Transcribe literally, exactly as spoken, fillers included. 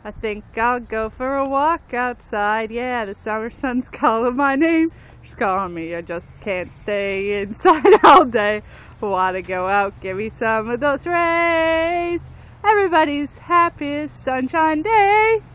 I think I'll go for a walk outside. Yeah, the summer sun's calling my name. She's calling me. I just can't stay inside all day. I wanna go out, give me some of those rays. Everybody's happiest sunshine day.